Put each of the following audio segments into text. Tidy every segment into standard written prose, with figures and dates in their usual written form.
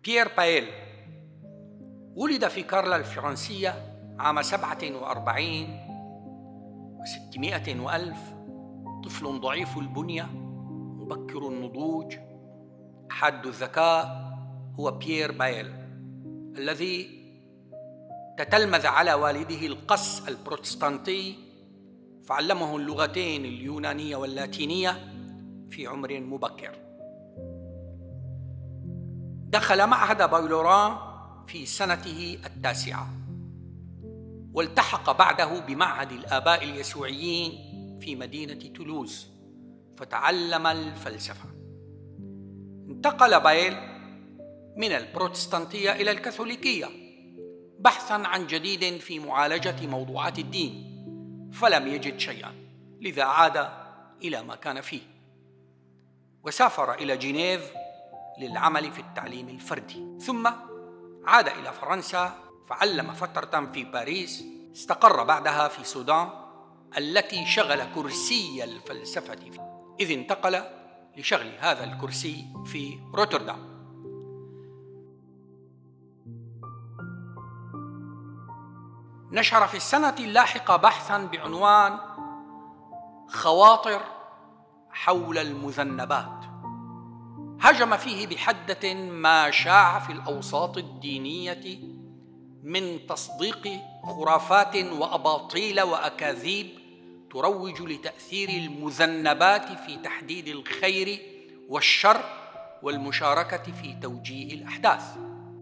بيير بايل ولد في كارلا الفرنسية عام 47 و600 وألف، طفل ضعيف البنية مبكر النضوج حاد الذكاء. هو بيير بايل الذي تتلمذ على والده القس البروتستانتي، فعلمه اللغتين اليونانية واللاتينية في عمر مبكر. دخل معهد بايلوران في سنته 9، والتحق بعده بمعهد الآباء اليسوعيين في مدينة تولوز فتعلم الفلسفة. انتقل بايل من البروتستانتية إلى الكاثوليكية بحثاً عن جديد في معالجة موضوعات الدين، فلم يجد شيئاً، لذا عاد إلى ما كان فيه، وسافر إلى جنيف للعمل في التعليم الفردي، ثم عاد إلى فرنسا فعلم فترة في باريس، استقر بعدها في السودان التي شغل كرسي الفلسفة فيه، إذ انتقل لشغل هذا الكرسي في روتردام. نشر في السنة اللاحقة بحثاً بعنوان خواطر حول المذنبات، هجم فيه بحدة ما شاع في الأوساط الدينية من تصديق خرافات وأباطيل وأكاذيب تروج لتأثير المذنبات في تحديد الخير والشر والمشاركة في توجيه الأحداث.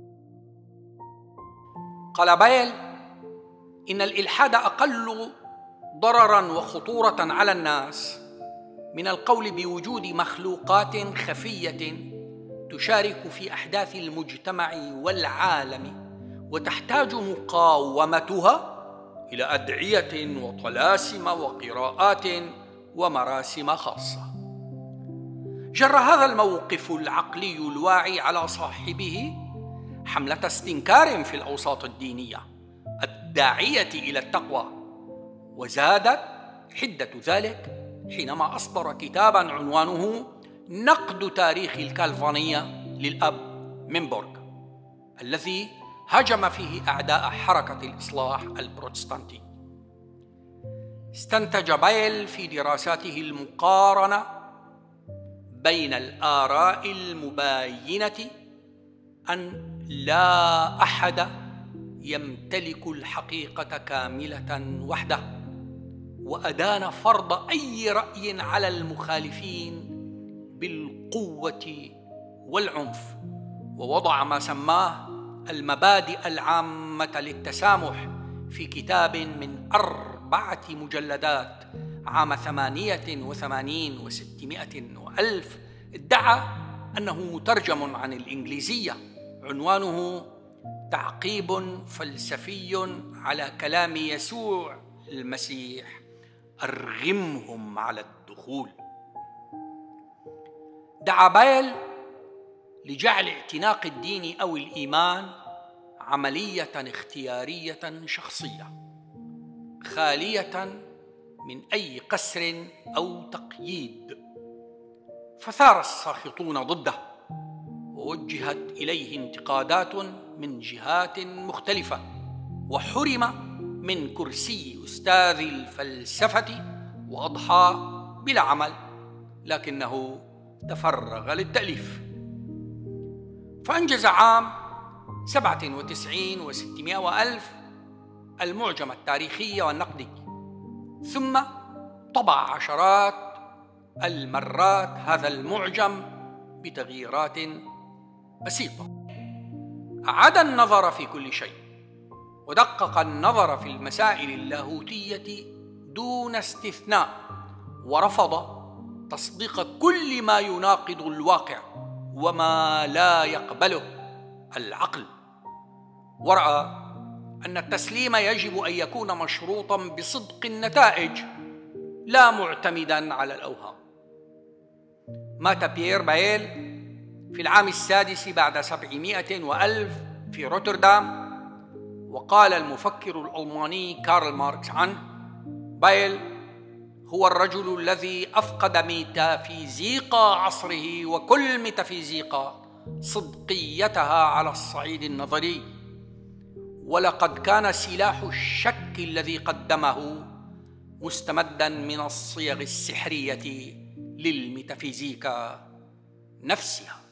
قال بايل إن الإلحاد أقل ضرراً وخطورة على الناس من القول بوجود مخلوقات خفية تشارك في أحداث المجتمع والعالم، وتحتاج مقاومتها إلى أدعية وطلاسم وقراءات ومراسم خاصة. جر هذا الموقف العقلي الواعي على صاحبه حملة استنكار في الأوساط الدينية الداعية إلى التقوى، وزادت حدة ذلك حينما أصدر كتاباً عنوانه نقد تاريخ الكالفانية للأب ميمبورغ، الذي هجم فيه أعداء حركة الإصلاح البروتستانتي. استنتج بايل في دراساته المقارنة بين الآراء المباينة أن لا أحد يمتلك الحقيقة كاملة وحده، وأدان فرض أي رأي على المخالفين بالقوة والعنف، ووضع ما سماه المبادئ العامة للتسامح في كتاب من 4 مجلدات عام 88 و600 وألف، ادعى أنه مترجم عن الإنجليزية، عنوانه تعقيب فلسفي على كلام يسوع المسيح أرغمهم على الدخول. دعا بايل لجعل اعتناق الدين أو الإيمان عملية اختيارية شخصية خالية من أي قسر أو تقييد، فثار الساخطون ضده ووجهت إليه انتقادات من جهات مختلفة، وحرم من كرسي أستاذ الفلسفة وأضحى بلا عمل، لكنه تفرغ للتأليف. فأنجز عام 97 و600 وألف المعجم التاريخي والنقدي، ثم طبع عشرات المرات هذا المعجم بتغييرات بسيطة. أعاد النظر في كل شيء، ودقق النظر في المسائل اللاهوتية دون استثناء، ورفض تصديق كل ما يناقض الواقع وما لا يقبله العقل، ورأى أن التسليم يجب أن يكون مشروطاً بصدق النتائج لا معتمداً على الأوهام. مات بيير بايل في العام 6 بعد 700 وألف في روتردام، وقال المفكر الألماني كارل ماركس عنه: بايل هو الرجل الذي أفقد ميتافيزيقا عصره وكل ميتافيزيقا صدقيتها على الصعيد النظري، ولقد كان سلاح الشك الذي قدمه مستمداً من الصيغ السحرية للميتافيزيكا نفسها.